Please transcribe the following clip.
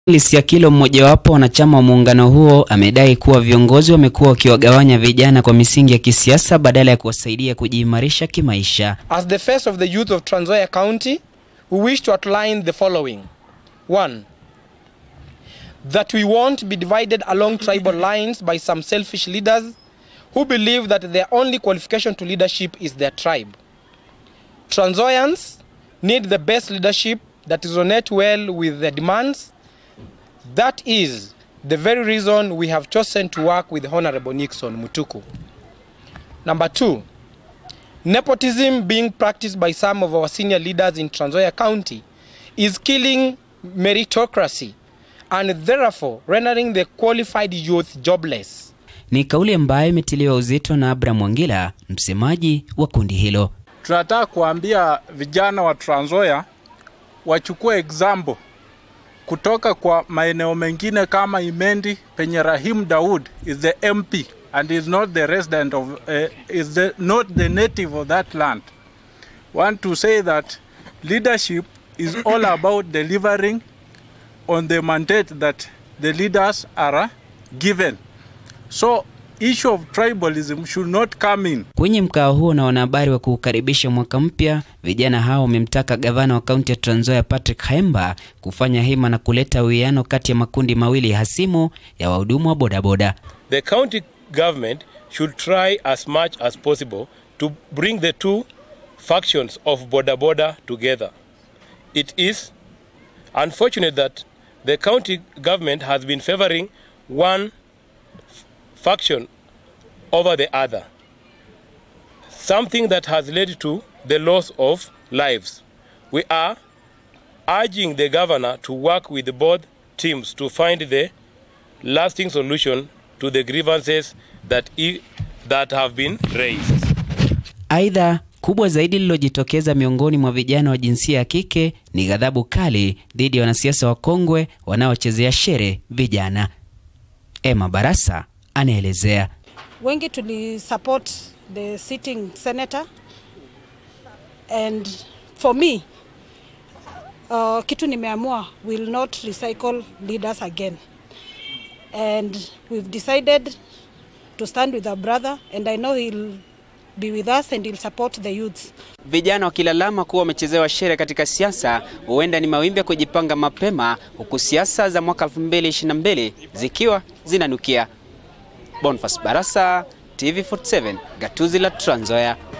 Lisiakilo, mmojawapo wanachama wa muungano huo, amedai kuwa viongozi wamekuwa wakiwagawanya vijana kwa misingi ya kisiasa badala ya kuwasaidia kujiimarisha kimaisha. As the face of the youth of Trans Nzoia County, we wish to outline the following. 1. That we won't be divided along tribal lines by some selfish leaders who believe that their only qualification to leadership is their tribe. Trans Nzoians need the best leadership that resonates well with their demands. That is the very reason we have chosen to work with Honorable Nixon Mutuku. Number 2, nepotism being practiced by some of our senior leaders in Trans Nzoia County is killing meritocracy and therefore rendering the qualified youth jobless. Ni kauli ambayo imetiliwa uzito na Abraham Wangila, msemaji wa kundi hilo. Tunataka kuambia vijana wa Trans Nzoia wachukue example kutoka kwa maeneo mengine kama Imendi penye Rahim Daud is the MP and is not the resident of not the native of that land. Want to say that leadership is all about delivering on the mandate that the leaders are given. So issue of tribalism should not come in. Kwenye mkao huo na wanahabari wa kukaribisha mwaka mpya, vijana hao wamemtaka gavana wa kaunti ya Trans Nzoia Patrick Khaemba kufanya hima na kuleta uwiano kati ya makundi mawili hasimu ya wahudumu wa bodaboda. The county government should try as much as possible to bring the two factions of bodaboda together. It is unfortunate that the county government has been favoring one faction over the other, something that has led to the loss of lives. We are urging the governor to work with both teams to find the lasting solution to the grievances that have been raised. Aidha, kubwa zaidi lililojitokeza miongoni mwa vijana wa jinsia ya kike ni ghadhabu kali dhidi ya wanasiasa wakongwe wanaochezea shere vijana. Emma Barasa anaelezea. Wengi tulisupport the sitting senator, and for me kitu nimeamua will not recycle leaders again, and we've decided to stand with our brother, and I know he'll be with us and he'll support the youths. Vijana wakilalama kuwa wamechezewa shere katika siasa, huenda ni mawimbi ya kujipanga mapema, huku siasa za mwaka 2022 zikiwa zinanukia. Boniface Barasa, TV47, gatuzi la Trans Nzoia.